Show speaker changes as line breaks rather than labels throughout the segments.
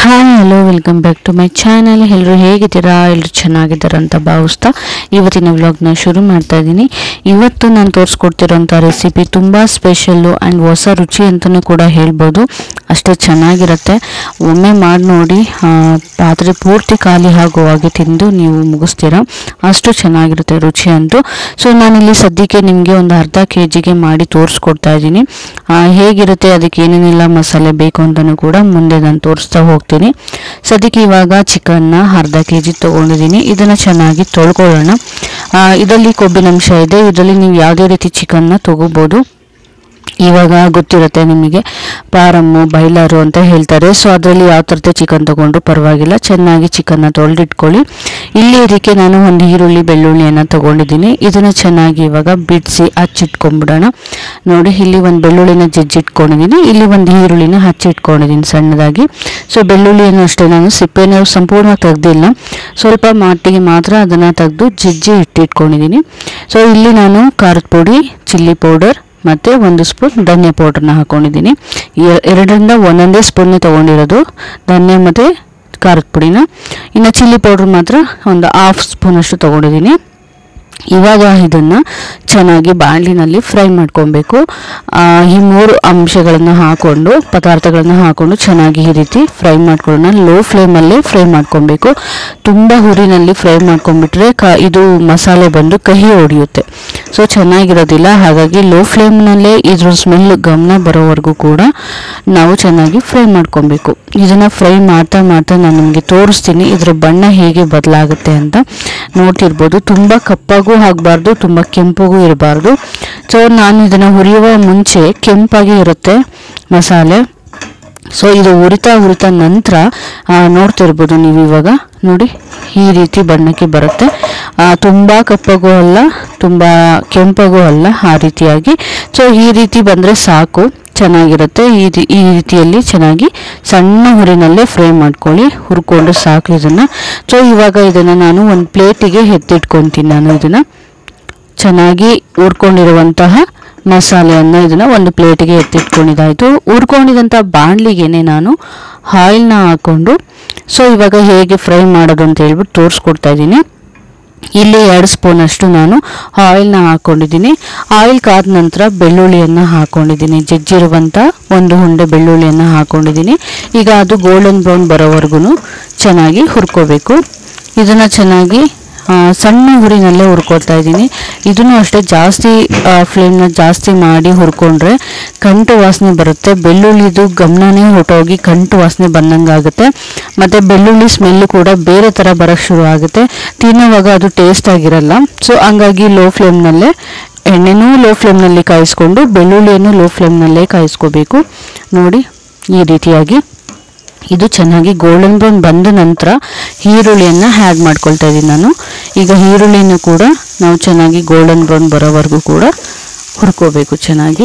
Hi hello welcome back to my channel. ಎಲ್ಲರೂ ಹೇಗಿದ್ದೀರಾ? ಎಲ್ಲರೂ ಚೆನ್ನಾಗಿದ್ದಾರೆ ಅಂತ ಭಾವಿಸ್ತಾ ಇವತ್ತಿನ ವ್ಲಾಗ್ನ ಶುರು ಮಾಡ್ತಾ ಇದ್ದೀನಿ. ಇವತ್ತು ನಾನು ತೋರಿಸ್ಕೊಡ್ತಿರೋಂಥ ರೆಸಿಪಿ ತುಂಬ ಸ್ಪೆಷಲ್ಲು ಆ್ಯಂಡ್ ಹೊಸ ರುಚಿ ಅಂತಲೂ ಕೂಡ ಹೇಳ್ಬೋದು. ಅಷ್ಟೇ ಚೆನ್ನಾಗಿರುತ್ತೆ. ಒಮ್ಮೆ ಮಾಡಿ ನೋಡಿ, ಪಾತ್ರೆ ಪೂರ್ತಿ ಖಾಲಿ ಆಗುವಾಗೆ ತಿಂದು ನೀವು ಮುಗಿಸ್ತೀರಾ, ಅಷ್ಟು ಚೆನ್ನಾಗಿರುತ್ತೆ ರುಚಿ ಅಂತೂ. ಸೊ ನಾನಿಲ್ಲಿ ಸದ್ಯಕ್ಕೆ ನಿಮಗೆ ಒಂದು ಅರ್ಧ ಕೆಜಿಗೆ ಮಾಡಿ ತೋರಿಸ್ಕೊಡ್ತಾ ಇದ್ದೀನಿ. ಹೇಗಿರುತ್ತೆ, ಅದಕ್ಕೆ ಏನೇನೆಲ್ಲ ಮಸಾಲೆ ಬೇಕು ಅಂತಲೂ ಕೂಡ ಮುಂದೆ ನಾನು ತೋರಿಸ್ತಾ ಹೋಗ್ತೀನಿ. ಸದ್ಯಕ್ಕೆ ಇವಾಗ ಚಿಕನ್ನ ಅರ್ಧ ಕೆಜಿ ತೊಗೊಂಡಿದ್ದೀನಿ. ಇದನ್ನು ಚೆನ್ನಾಗಿ ತೊಳ್ಕೊಳ್ಳೋಣ. ಇದರಲ್ಲಿ ಕೊಬ್ಬಿನಂಶ ಇದೆ. ಇದರಲ್ಲಿ ನೀವು ಯಾವುದೇ ರೀತಿ ಚಿಕನ್ನ ತೊಗೋಬೋದು. ಇವಾಗ ಗೊತ್ತಿರುತ್ತೆ ನಿಮಗೆ, ಪಾರಮ್ಮು ಬೈಲಾರು ಅಂತ ಹೇಳ್ತಾರೆ. ಸೊ ಅದರಲ್ಲಿ ಯಾವ ಥರದ ಚಿಕನ್ ತೊಗೊಂಡ್ರು ಪರವಾಗಿಲ್ಲ. ಚೆನ್ನಾಗಿ ಚಿಕನ್ನ ತೊಳೆದಿಟ್ಕೊಳ್ಳಿ. ಇಲ್ಲಿ ಇದಕ್ಕೆ ನಾನು ಒಂದು ಈರುಳ್ಳಿ ಬೆಳ್ಳುಳ್ಳಿಯನ್ನು ತೊಗೊಂಡಿದ್ದೀನಿ. ಇದನ್ನು ಚೆನ್ನಾಗಿ ಇವಾಗ ಬಿಡಿಸಿ ಹಚ್ಚಿಟ್ಕೊಂಡ್ಬಿಡೋಣ. ನೋಡಿ, ಇಲ್ಲಿ ಒಂದು ಬೆಳ್ಳುಳ್ಳಿನ ಜಜ್ಜಿಟ್ಕೊಂಡಿದ್ದೀನಿ, ಇಲ್ಲಿ ಒಂದು ಈರುಳ್ಳಿನ ಹಚ್ಚಿಟ್ಕೊಂಡಿದ್ದೀನಿ ಸಣ್ಣದಾಗಿ. ಸೊ ಬೆಳ್ಳುಳ್ಳಿಯನ್ನು ಅಷ್ಟೇ ನಾನು ಸಿಪ್ಪೆನ ಸಂಪೂರ್ಣವಾಗಿ ತೆಗೆದಿಲ್ಲ, ಸ್ವಲ್ಪ ಮಟ್ಟಿಗೆ ಮಾತ್ರ ಅದನ್ನು ತೆಗೆದು ಜಜ್ಜಿ ಇಟ್ಟಿಟ್ಕೊಂಡಿದ್ದೀನಿ. ಸೊ ಇಲ್ಲಿ ನಾನು ಖಾರದ ಪುಡಿ, ಚಿಲ್ಲಿ ಪೌಡರ್ ಮತ್ತು 1 ಸ್ಪೂನ್ ಧನಿಯಾ ಪೌಡ್ರನ್ನ ಹಾಕ್ಕೊಂಡಿದ್ದೀನಿ. 2ರಿಂದ 1 ಸ್ಪೂನ್ನೇ ತೊಗೊಂಡಿರೋದು ಧನಿಯಾ ಮತ್ತು ಖಾರದ ಪುಡಿನ. ಇನ್ನು ಚಿಲ್ಲಿ ಪೌಡ್ರ್ ಮಾತ್ರ ಒಂದು 1/2 ಸ್ಪೂನಷ್ಟು ತೊಗೊಂಡಿದ್ದೀನಿ. ಇವಾಗ ಇದನ್ನು ಚೆನ್ನಾಗಿ ಬಾಣಲಿನಲ್ಲಿ ಫ್ರೈ ಮಾಡ್ಕೊಬೇಕು. ಈ 3 ಅಂಶಗಳನ್ನು ಹಾಕ್ಕೊಂಡು, ಪದಾರ್ಥಗಳನ್ನು ಹಾಕ್ಕೊಂಡು ಚೆನ್ನಾಗಿ ಈ ರೀತಿ ಫ್ರೈ ಮಾಡ್ಕೊಳ್ಳೋಣ. ಲೋ ಫ್ಲೇಮಲ್ಲೇ ಫ್ರೈ ಮಾಡ್ಕೊಬೇಕು. ತುಂಬ ಹುರಿನಲ್ಲಿ ಫ್ರೈ ಮಾಡ್ಕೊಂಡ್ಬಿಟ್ರೆ ಇದು ಮಸಾಲೆ ಬಂದು ಕಹಿ ಹೊಡೆಯುತ್ತೆ, ಸೊ ಚೆನ್ನಾಗಿರೋದಿಲ್ಲ. ಹಾಗಾಗಿ ಲೋ ಫ್ಲೇಮ್ನಲ್ಲೇ ಇದ್ರ ಸ್ಮೆಲ್ ಗಮನ ಬರೋವರೆಗೂ ಕೂಡ ನಾವು ಚೆನ್ನಾಗಿ ಫ್ರೈ ಮಾಡ್ಕೊಬೇಕು. ಇದನ್ನು ಫ್ರೈ ಮಾಡ್ತಾ ಮಾಡ್ತಾ ನಾನು ನಿಮಗೆ ತೋರಿಸ್ತೀನಿ ಇದರ ಬಣ್ಣ ಹೇಗೆ ಬದಲಾಗುತ್ತೆ ಅಂತ. ನೋಡ್ತಿರ್ಬೋದು, ತುಂಬ ಕಪ್ಪಾಗೂ ಆಗಬಾರ್ದು, ತುಂಬ ಕೆಂಪಗೂ ಇರಬಾರ್ದು. ಸೊ ನಾನು ಇದನ್ನು ಹುರಿಯುವ ಮುಂಚೆ ಕೆಂಪಾಗಿ ಇರುತ್ತೆ ಮಸಾಲೆ. ಸೊ ಇದು ಹುರಿತಾ ನಂತರ ನೋಡ್ತಿರ್ಬೋದು ನೀವು, ಇವಾಗ ನೋಡಿ ಈ ರೀತಿ ಬಣ್ಣಕ್ಕೆ ಬರುತ್ತೆ. ತುಂಬ ಕಪ್ಪಗೂ ಅಲ್ಲ, ತುಂಬ ಕೆಂಪಗೂ ಅಲ್ಲ, ಆ ರೀತಿಯಾಗಿ. ಸೊ ಈ ರೀತಿ ಬಂದರೆ ಸಾಕು, ಚೆನ್ನಾಗಿರುತ್ತೆ. ಈ ರೀತಿಯಲ್ಲಿ ಚೆನ್ನಾಗಿ ಸಣ್ಣ ಹುರಿನಲ್ಲೇ ಫ್ರೈ ಮಾಡ್ಕೊಳ್ಳಿ, ಹುರ್ಕೊಂಡು ಸಾಕು ಇದನ್ನು. ಸೊ ಇವಾಗ ಇದನ್ನು ನಾನು ಒಂದು ಪ್ಲೇಟಿಗೆ ಎತ್ತಿಟ್ಕೊತೀನಿ. ನಾನು ಇದನ್ನು ಚೆನ್ನಾಗಿ ಹುರ್ಕೊಂಡಿರುವಂತಹ ಮಸಾಲೆಯನ್ನು ಇದನ್ನು ಒಂದು ಪ್ಲೇಟಿಗೆ ಎತ್ತಿಟ್ಕೊಂಡಿದ್ದಾಯಿತು. ಹುರ್ಕೊಂಡಿದ್ದಂಥ ಬಾಣಲಿಗೆನೆ ನಾನು ಆಯಿಲ್ನ ಹಾಕ್ಕೊಂಡು, ಸೊ ಇವಾಗ ಹೇಗೆ ಫ್ರೈ ಮಾಡೋದು ಅಂತ ಹೇಳ್ಬಿಟ್ಟು ತೋರಿಸ್ಕೊಡ್ತಾ ಇದ್ದೀನಿ. ಇಲ್ಲಿ 2 ಸ್ಪೂನಷ್ಟು ನಾನು ಆಯಿಲ್ನ ಹಾಕ್ಕೊಂಡಿದ್ದೀನಿ. ಆಯಿಲ್ ಕಾದ ನಂತರ ಬೆಳ್ಳುಳ್ಳಿಯನ್ನು ಹಾಕ್ಕೊಂಡಿದ್ದೀನಿ. ಜಜ್ಜಿರುವಂಥ 1 ಉಂಡೆ ಬೆಳ್ಳುಳ್ಳಿಯನ್ನು ಹಾಕ್ಕೊಂಡಿದ್ದೀನಿ. ಈಗ ಅದು ಗೋಲ್ಡನ್ ಬ್ರೌನ್ ಬರೋವರೆಗೂ ಚೆನ್ನಾಗಿ ಹುರ್ಕೋಬೇಕು. ಇದನ್ನು ಚೆನ್ನಾಗಿ ಸಣ್ಣ ಹುರಿನಲ್ಲೇ ಹುರ್ಕೊಳ್ತಾ ಇದ್ದೀನಿ. ಇದನ್ನು ಅಷ್ಟೇ ಜಾಸ್ತಿ ಫ್ಲೇಮ್ನ ಜಾಸ್ತಿ ಮಾಡಿ ಹುರ್ಕೊಂಡ್ರೆ ಕಂಟು ವಾಸನೆ ಬರುತ್ತೆ. ಬೆಳ್ಳುಳ್ಳಿದು ಗಮನನೇ ಹೊರಟೋಗಿ ಕಂಟು ವಾಸನೆ ಬಂದಂಗಾಗುತ್ತೆ. ಮತ್ತು ಬೆಳ್ಳುಳ್ಳಿ ಸ್ಮೆಲ್ಲು ಕೂಡ ಬೇರೆ ಥರ ಬರೋಕ್ಕೆ ಶುರು ಆಗುತ್ತೆ. ತಿನ್ನೋವಾಗ ಅದು ಟೇಸ್ಟ್ ಆಗಿರಲ್ಲ. ಸೊ ಹಂಗಾಗಿ ಲೋ ಫ್ಲೇಮ್ನಲ್ಲೇ, ಎಣ್ಣೆನೂ ಲೋ ಫ್ಲೇಮ್ನಲ್ಲಿ ಕಾಯಿಸ್ಕೊಂಡು ಬೆಳ್ಳುಳ್ಳಿಯನ್ನು ಲೋ ಫ್ಲೇಮ್ನಲ್ಲೇ ಕಾಯಿಸ್ಕೋಬೇಕು. ನೋಡಿ ಈ ರೀತಿಯಾಗಿ ಇದು ಚೆನ್ನಾಗಿ ಗೋಲ್ಡನ್ ಬ್ರೌನ್ ಬಂದ ನಂತರ ಈರುಳ್ಳಿಯನ್ನು ಆ್ಯಡ್ ಮಾಡ್ಕೊಳ್ತಾ ಇದ್ದೀನಿ ನಾನು. ಈಗ ಈರುಳ್ಳಿನೂ ಕೂಡ ನಾವು ಚೆನ್ನಾಗಿ ಗೋಲ್ಡನ್ ಬ್ರೌನ್ ಬರೋವರೆಗೂ ಕೂಡ ಹುರ್ಕೋಬೇಕು ಚೆನ್ನಾಗಿ.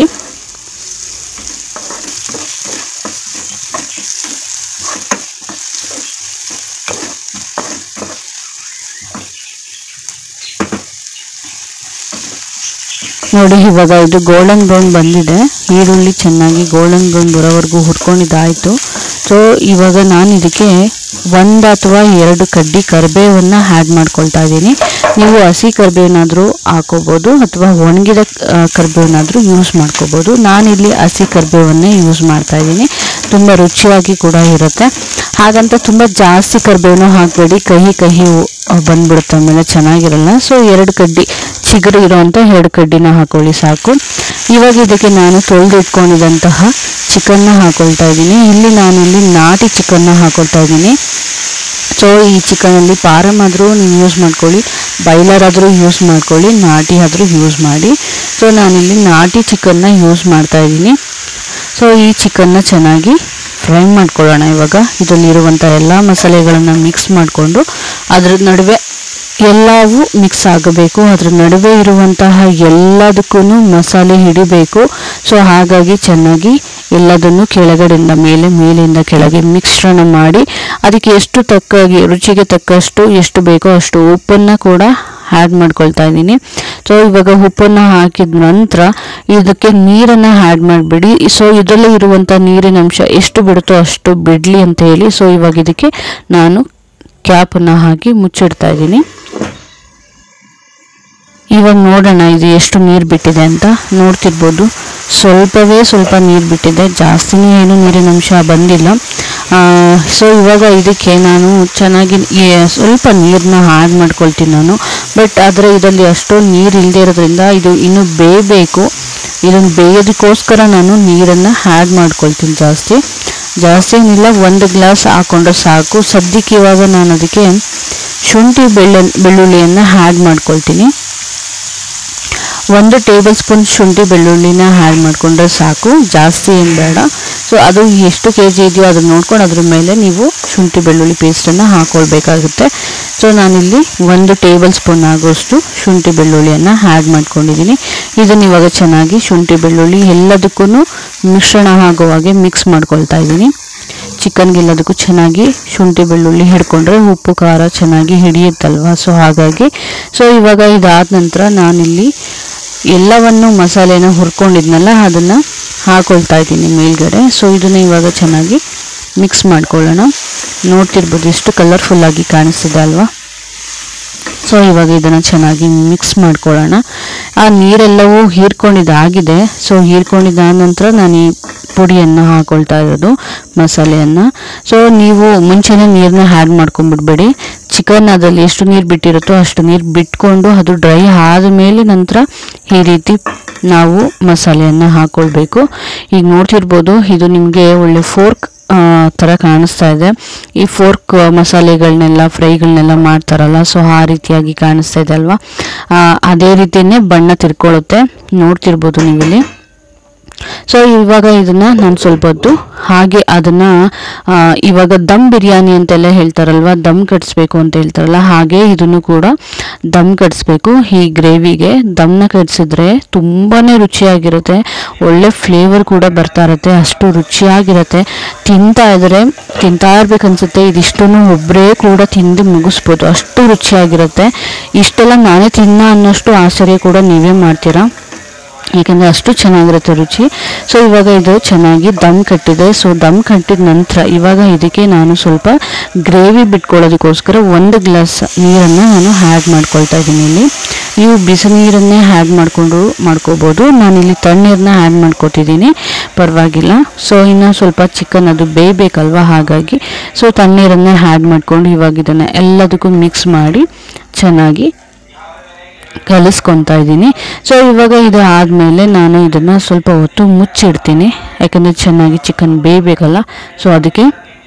ನೋಡಿ ಇವಾಗ ಇದು ಗೋಲ್ಡನ್ ಬ್ರೌನ್ ಬಂದಿದೆ. ಈರುಳ್ಳಿ ಚೆನ್ನಾಗಿ ಗೋಲ್ಡನ್ ಬ್ರೌನ್ ಬರೋವರೆಗೂ ಹುರ್ಕೊಂಡಿದ್ದಾಯಿತು. ಸೊ ಇವಾಗ ನಾನು ಇದಕ್ಕೆ 1 ಅಥವಾ 2 ಕಡ್ಡಿ ಕರಿಬೇವನ್ನು ಆ್ಯಡ್ ಮಾಡ್ಕೊಳ್ತಾ ಇದ್ದೀನಿ. ನೀವು ಹಸಿ ಕರಿಬೇವನ್ನಾದರೂ ಹಾಕೋಬೋದು ಅಥವಾ ಒಣಗಿದ ಕರಿಬೇವನ್ನಾದರೂ ಯೂಸ್ ಮಾಡ್ಕೋಬೋದು. ನಾನಿಲ್ಲಿ ಹಸಿ ಕರಿಬೇವನ್ನೇ ಯೂಸ್ ಮಾಡ್ತಾ ಇದ್ದೀನಿ. ತುಂಬ ರುಚಿಯಾಗಿ ಕೂಡ ಇರುತ್ತೆ. ಹಾಗಂತ ತುಂಬ ಜಾಸ್ತಿ ಕರಿಬೇವನ್ನು ಹಾಕಬೇಡಿ, ಕಹಿ ಬಂದ್ಬಿಡುತ್ತೆ, ಆಮೇಲೆ ಚೆನ್ನಾಗಿರಲ್ಲ. ಸೊ 2 ಕಡ್ಡಿ ಚಿಗುರು ಇರೋವಂಥ 2 ಕಡ್ಡಿನ ಹಾಕೊಳ್ಳಿ ಸಾಕು. ಇವಾಗ ಇದಕ್ಕೆ ನಾನು ತೊಳೆದಿಟ್ಕೊಂಡಿದ್ದಂತಹ ಚಿಕನ್ನ ಹಾಕೊಳ್ತಾ ಇದ್ದೀನಿ. ಇಲ್ಲಿ ನಾಟಿ ಚಿಕನ್ನ ಹಾಕೊಳ್ತಾ ಇದ್ದೀನಿ. ಸೊ ಈ ಚಿಕನಲ್ಲಿ ಪಾರಮ್ ಆದರೂ ನೀವು ಯೂಸ್ ಮಾಡ್ಕೊಳ್ಳಿ, ಬೈಲರ್ ಆದರೂ ಯೂಸ್ ಮಾಡ್ಕೊಳ್ಳಿ, ನಾಟಿ ಆದರೂ ಯೂಸ್ ಮಾಡಿ. ಸೊ ನಾನಿಲ್ಲಿ ನಾಟಿ ಚಿಕನ್ನ ಯೂಸ್ ಮಾಡ್ತಾ ಇದ್ದೀನಿ. ಸೊ ಈ ಚಿಕನ್ನ ಚೆನ್ನಾಗಿ ಫ್ರೈ ಮಾಡ್ಕೊಳ್ಳೋಣ. ಇವಾಗ ಇದರಲ್ಲಿರುವಂಥ ಎಲ್ಲ ಮಸಾಲೆಗಳನ್ನು ಮಿಕ್ಸ್ ಮಾಡಿಕೊಂಡು ಅದರ ನಡುವೆ ಎಲ್ಲವೂ ಮಿಕ್ಸ್ ಆಗಬೇಕು. ಅದರ ನಡುವೆ ಇರುವಂತಹ ಎಲ್ಲದಕ್ಕೂ ಮಸಾಲೆ ಹಿಡಿಬೇಕು. ಸೊ ಹಾಗಾಗಿ ಚೆನ್ನಾಗಿ ಎಲ್ಲದನ್ನು ಕೆಳಗಡೆಯಿಂದ ಮೇಲೆ, ಮೇಲಿಂದ ಕೆಳಗೆ ಮಿಶ್ರಣ ಮಾಡಿ ಅದಕ್ಕೆ ಎಷ್ಟು ತಕ್ಕಾಗಿ ರುಚಿಗೆ ತಕ್ಕಷ್ಟು ಎಷ್ಟು ಬೇಕೋ ಅಷ್ಟು ಉಪ್ಪನ್ನು ಕೂಡ ಆ್ಯಡ್ ಮಾಡ್ಕೊಳ್ತಾ ಇದ್ದೀನಿ. ಸೊ ಇವಾಗ ಉಪ್ಪನ್ನು ಹಾಕಿದ ನಂತರ ಇದಕ್ಕೆ ನೀರನ್ನು ಆ್ಯಡ್ ಮಾಡಿಬಿಡಿ. ಸೊ ಇದರಲ್ಲಿ ಇರುವಂಥ ನೀರಿನ ಅಂಶ ಎಷ್ಟು ಬಿಡುತ್ತೋ ಅಷ್ಟು ಬಿಡಲಿ ಅಂತ ಹೇಳಿ. ಸೊ ಇವಾಗ ಇದಕ್ಕೆ ನಾನು ಕ್ಯಾಪನ್ನು ಹಾಕಿ ಮುಚ್ಚಿಡ್ತಾ ಇದ್ದೀನಿ. ಇವಾಗ ನೋಡೋಣ ಇದು ಎಷ್ಟು ನೀರು ಬಿಟ್ಟಿದೆ ಅಂತ. ನೋಡ್ತಿರ್ಬೋದು ಸ್ವಲ್ಪ ನೀರು ಬಿಟ್ಟಿದೆ, ಜಾಸ್ತಿನೇ ಏನು ನೀರಿನ ಅಂಶ ಬಂದಿಲ್ಲ. ಸೊ ಇವಾಗ ಇದಕ್ಕೆ ನಾನು ಚೆನ್ನಾಗಿ ಸ್ವಲ್ಪ ನೀರನ್ನ ಆ್ಯಡ್ ಮಾಡ್ಕೊಳ್ತೀನಿ ನಾನು. ಬಟ್ ಆದರೆ ಇದರಲ್ಲಿ ಅಷ್ಟೊಂದು ನೀರು ಇಲ್ಲದೆ ಇರೋದ್ರಿಂದ ಇದು ಇನ್ನೂ ಬೇಯಬೇಕು. ಇದನ್ನು ಬೇಯೋದಕ್ಕೋಸ್ಕರ ನಾನು ನೀರನ್ನು ಆ್ಯಡ್ ಮಾಡ್ಕೊಳ್ತೀನಿ. ಜಾಸ್ತಿ ಏನಿಲ್ಲ, 1 ಗ್ಲಾಸ್ ಹಾಕ್ಕೊಂಡ್ರೆ ಸಾಕು. ಸದ್ಯಕ್ಕೆ ಇವಾಗ ನಾನು ಅದಕ್ಕೆ ಶುಂಠಿ ಬೆಳ್ಳುಳ್ಳಿಯನ್ನು ಆ್ಯಡ್ ಮಾಡ್ಕೊಳ್ತೀನಿ. 1 ಟೇಬಲ್ ಸ್ಪೂನ್ ಶುಂಠಿ ಬೆಳ್ಳುಳ್ಳಿನ ಆ್ಯಡ್ ಮಾಡಿಕೊಂಡ್ರೆ ಸಾಕು, ಜಾಸ್ತಿ ಏನು ಬೇಡ. ಸೊ ಅದು ಎಷ್ಟು kg ಇದೆಯೋ ಅದನ್ನು ನೋಡ್ಕೊಂಡು ಅದ್ರ ಮೇಲೆ ನೀವು ಶುಂಠಿ ಬೆಳ್ಳುಳ್ಳಿ ಪೇಸ್ಟನ್ನು ಹಾಕ್ಕೊಳ್ಬೇಕಾಗುತ್ತೆ. ಸೊ ನಾನಿಲ್ಲಿ 1 ಟೇಬಲ್ ಸ್ಪೂನ್ ಆಗೋಷ್ಟು ಶುಂಠಿ ಬೆಳ್ಳುಳ್ಳಿಯನ್ನು ಆ್ಯಡ್ ಮಾಡ್ಕೊಂಡಿದ್ದೀನಿ. ಇದನ್ನು ಇವಾಗ ಚೆನ್ನಾಗಿ ಶುಂಠಿ ಬೆಳ್ಳುಳ್ಳಿ ಎಲ್ಲದಕ್ಕೂ ಮಿಶ್ರಣ ಆಗೋ ಹಾಗೆ ಮಿಕ್ಸ್ ಮಾಡ್ಕೊಳ್ತಾ ಇದ್ದೀನಿ. ಚಿಕನ್ಗೆಲ್ಲದಕ್ಕೂ ಚೆನ್ನಾಗಿ ಶುಂಠಿ ಬೆಳ್ಳುಳ್ಳಿ ಹಿಡ್ಕೊಂಡ್ರೆ ಉಪ್ಪು ಖಾರ ಚೆನ್ನಾಗಿ ಹಿಡಿಯುತ್ತಲ್ವ. ಸೊ ಹಾಗಾಗಿ ಇವಾಗ ಇದಾದ ನಂತರ ನಾನಿಲ್ಲಿ ಎಲ್ಲವನ್ನು ಮಸಾಲೆನ ಹುರ್ಕೊಂಡಿದ್ನಲ್ಲ ಅದನ್ನು ಹಾಕೊಳ್ತಾ ಇದ್ದೀನಿ ಮೇಲ್ಗಡೆ. ಸೊ ಇದನ್ನು ಇವಾಗ ಚೆನ್ನಾಗಿ ಮಿಕ್ಸ್ ಮಾಡ್ಕೊಳ್ಳೋಣ. ನೋಡ್ತಿರ್ಬೋದು ಎಷ್ಟು ಕಲರ್ಫುಲ್ಲಾಗಿ ಕಾಣಿಸ್ತಿದೆ ಅಲ್ವಾ. ಸೊ ಇವಾಗ ಇದನ್ನು ಚೆನ್ನಾಗಿ ಮಿಕ್ಸ್ ಮಾಡ್ಕೊಳ್ಳೋಣ. ಆ ನೀರೆಲ್ಲವೂ ಹೀರ್ಕೊಂಡಿದ್ದಾಗಿದೆ. ಸೊ ಹೀರ್ಕೊಂಡಿದ್ದಾದ ನಂತರ ನಾನು ಈ ಪುಡಿಯನ್ನು ಹಾಕೊಳ್ತಾ ಇರೋದು, ಮಸಾಲೆಯನ್ನು. ಸೊ ನೀವು ಮುಂಚೆನೇ ನೀರನ್ನ ಆ್ಯಡ್ ಮಾಡ್ಕೊಂಡ್ಬಿಡ್ಬೇಡಿ. ಚಿಕನ್ ಅದರಲ್ಲಿ ಎಷ್ಟು ನೀರು ಬಿಟ್ಟಿರುತ್ತೋ ಅಷ್ಟು ನೀರು ಬಿಟ್ಕೊಂಡು ಅದು ಡ್ರೈ ಆದಮೇಲೆ ನಂತರ ಈ ರೀತಿ ನಾವು ಮಸಾಲೆಯನ್ನು ಹಾಕ್ಕೊಳ್ಬೇಕು. ಈಗ ನೋಡ್ತಿರ್ಬೋದು ಇದು ನಿಮಗೆ ಒಳ್ಳೆ ಫೋರ್ಕ್ ಥರ ಕಾಣಿಸ್ತಾ ಇದೆ. ಈ ಫೋರ್ಕ್ ಮಸಾಲೆಗಳನ್ನೆಲ್ಲ ಫ್ರೈಗಳನ್ನೆಲ್ಲ ಮಾಡ್ತಾರಲ್ಲ, ಸೊ ಆ ರೀತಿಯಾಗಿ ಕಾಣಿಸ್ತಾ ಇದೆ ಅಲ್ವಾ. ಅದೇ ರೀತಿಯೇ ಬಣ್ಣ ತಿರ್ಕೊಳ್ಳುತ್ತೆ, ನೋಡ್ತಿರ್ಬೋದು ನೀವಿಲ್ಲಿ. ಸೊ ಇವಾಗ ಇದನ್ನು ನಾನು ಸ್ವಲ್ಪ ಹೊತ್ತು ಹಾಗೆ ಅದನ್ನು ಇವಾಗ ದಮ್ ಬಿರಿಯಾನಿ ಅಂತೆಲ್ಲ ಹೇಳ್ತಾರಲ್ವ, ದಮ್ ಕಟ್ಸ್ಬೇಕು ಅಂತ ಹೇಳ್ತಾರಲ್ಲ, ಹಾಗೆ ಇದನ್ನು ಕೂಡ ದಮ್ ಕಟ್ಸ್ಬೇಕು. ಈ ಗ್ರೇವಿಗೆ ದಮ್ನ ಕಟ್ಸಿದ್ರೆ ತುಂಬಾ ರುಚಿಯಾಗಿರುತ್ತೆ, ಒಳ್ಳೆ ಫ್ಲೇವರ್ ಕೂಡ ಬರ್ತಾ ಇರುತ್ತೆ, ಅಷ್ಟು ರುಚಿಯಾಗಿರುತ್ತೆ. ತಿಂತಾ ಇರ್ಬೇಕನ್ಸುತ್ತೆ. ಇದಿಷ್ಟನ್ನು ಒಬ್ಬರೇ ಕೂಡ ತಿಂದು ಮುಗಿಸ್ಬೋದು, ಅಷ್ಟು ರುಚಿಯಾಗಿರುತ್ತೆ. ಇಷ್ಟೆಲ್ಲ ನಾನೇ ತಿನ್ನ ಅನ್ನೋಷ್ಟು ಆಶ್ಚರ್ಯ ಕೂಡ ನೀವೇ ಮಾಡ್ತೀರಾ, ಏಕೆಂದರೆ ಅಷ್ಟು ಚೆನ್ನಾಗಿರುತ್ತೆ ರುಚಿ. ಸೊ ಇವಾಗ ಇದು ಚೆನ್ನಾಗಿ ದಮ್ ಕಟ್ಟಿದೆ. ಸೊ ದಮ್ ಕಟ್ಟಿದ ನಂತರ ಇವಾಗ ಇದಕ್ಕೆ ನಾನು ಸ್ವಲ್ಪ ಗ್ರೇವಿ ಬಿಟ್ಕೊಳ್ಳೋದಕ್ಕೋಸ್ಕರ 1 ಗ್ಲಾಸ್ ನೀರನ್ನು ನಾನು ಆ್ಯಡ್ ಮಾಡ್ಕೊಳ್ತಾ ಇದ್ದೀನಿ. ಇಲ್ಲಿ ನೀವು ಬಿಸಿ ನೀರನ್ನೇ ಆ್ಯಡ್ ಮಾಡ್ಕೋಬೋದು. ನಾನಿಲ್ಲಿ ತಣ್ಣೀರನ್ನ ಆ್ಯಡ್ ಮಾಡ್ಕೊತಿದ್ದೀನಿ, ಪರವಾಗಿಲ್ಲ. ಸೊ ಇನ್ನು ಸ್ವಲ್ಪ ಚಿಕನ್ ಅದು ಬೇಯಬೇಕಲ್ವ, ಹಾಗಾಗಿ ಸೊ ತಣ್ಣೀರನ್ನೇ ಆ್ಯಡ್ ಮಾಡಿಕೊಂಡು ಇವಾಗ ಇದನ್ನು ಎಲ್ಲದಕ್ಕೂ ಮಿಕ್ಸ್ ಮಾಡಿ ಚೆನ್ನಾಗಿ ಕಲಿಸ್ಕೊತಾ ಇದ್ದೀನಿ. ಸೊ ಇವಾಗ ಇದು ಆದಮೇಲೆ ನಾನು ಇದನ್ನು ಸ್ವಲ್ಪ ಹೊತ್ತು ಮುಚ್ಚಿಡ್ತೀನಿ, ಯಾಕಂದರೆ ಚೆನ್ನಾಗಿ ಚಿಕನ್ ಬೇಯಬೇಕಲ್ಲ. ಸೊ ಅದಕ್ಕೆ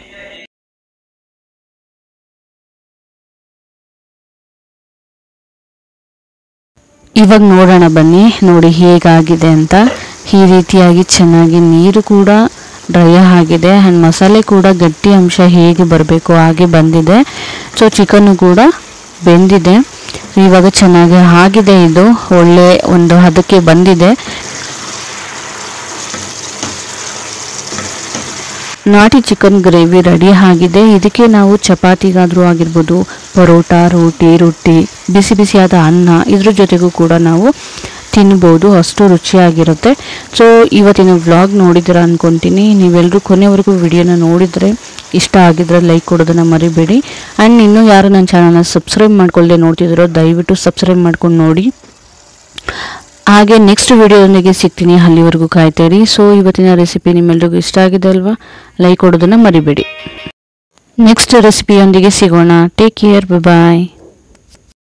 ಇವಾಗ ನೋಡೋಣ ಬನ್ನಿ, ನೋಡಿ ಹೇಗಾಗಿದೆ ಅಂತ. ಈ ರೀತಿಯಾಗಿ ಚೆನ್ನಾಗಿ ನೀರು ಕೂಡ ಡ್ರೈ ಆಗಿದೆ ಆ್ಯಂಡ್ ಮಸಾಲೆ ಕೂಡ ಗಟ್ಟಿ ಅಂಶ ಹೇಗೆ ಬರಬೇಕು ಹಾಗೆ ಬಂದಿದೆ. ಸೊ ಚಿಕನ್ನು ಕೂಡ ಬೆಂದಿದೆ. ಇವಾಗ ಚೆನ್ನಾಗಿ ಆಗಿದೆ, ಇದು ಒಳ್ಳೆ ಒಂದು ಹದಕ್ಕೆ ಬಂದಿದೆ. ನಾಟಿ ಚಿಕನ್ ಗ್ರೇವಿ ರೆಡಿ ಆಗಿದೆ. ಇದಕ್ಕೆ ನಾವು ಚಪಾತಿಗಾದರೂ ಆಗಿರ್ಬೋದು, ಪರೋಟ, ರೊಟ್ಟಿ, ಬಿಸಿ ಬಿಸಿಯಾದ ಅನ್ನ ಇದ್ರ ಜೊತೆಗೂ ಕೂಡ ನಾವು ತಿನ್ಬೋದು, ಅಷ್ಟು ರುಚಿಯಾಗಿರುತ್ತೆ. ಸೊ ಇವತ್ತಿನ ವ್ಲಾಗ್ ನೋಡಿದ್ದೀರಾ ಅಂದ್ಕೊತೀನಿ. ನೀವೆಲ್ಲರೂ ಕೊನೆವರೆಗೂ ವಿಡಿಯೋನ ನೋಡಿದರೆ ಇಷ್ಟ ಆಗಿದ್ರೆ ಲೈಕ್ ಕೊಡೋದನ್ನು ಮರಿಬೇಡಿ. ಆ್ಯಂಡ್ ಇನ್ನೂ ಯಾರು ನನ್ನ ಚಾನಲ್ನ ಸಬ್ಸ್ಕ್ರೈಬ್ ಮಾಡ್ಕೊಳ್ಳದೆ ನೋಡ್ತಿದ್ದೀರೋ ದಯವಿಟ್ಟು ಸಬ್ಸ್ಕ್ರೈಬ್ ಮಾಡ್ಕೊಂಡು ನೋಡಿ. ಹಾಗೆ ನೆಕ್ಸ್ಟ್ ವಿಡಿಯೋದೊಂದಿಗೆ ಸಿಗ್ತೀನಿ, ಅಲ್ಲಿವರೆಗೂ ಕಾಯ್ತಾಯಿರಿ. ಸೊ ಇವತ್ತಿನ ರೆಸಿಪಿ ನಿಮ್ಮೆಲ್ರಿಗೂ ಇಷ್ಟ ಆಗಿದೆ ಅಲ್ವಾ, ಲೈಕ್ ಕೊಡೋದನ್ನು ಮರಿಬೇಡಿ. ನೆಕ್ಸ್ಟ್ ರೆಸಿಪಿಯೊಂದಿಗೆ ಸಿಗೋಣ. ಟೇಕ್ ಕೇರ್, ಬಾಯ್.